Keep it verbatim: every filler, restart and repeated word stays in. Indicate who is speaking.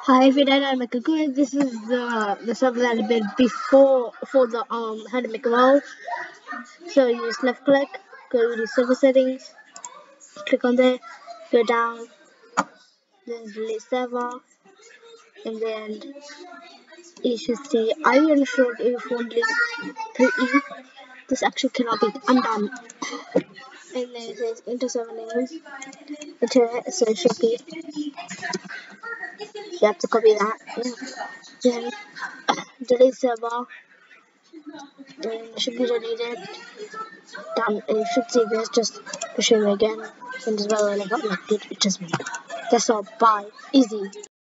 Speaker 1: Hi, if you don't know Make this is the the server that I built before for the um how to make a wall. So you just left click, go to server settings, click on there, go down, then delete server, and then you should see are you unsure if only three E? This actually cannot be undone. And then it says enter server names, enter it, so it should be you have to copy that. Then delete server, then it should be deleted. Done. And you should see this. Just to show you again. And as well, when I got elected, it just me. That's all. Bye. Easy.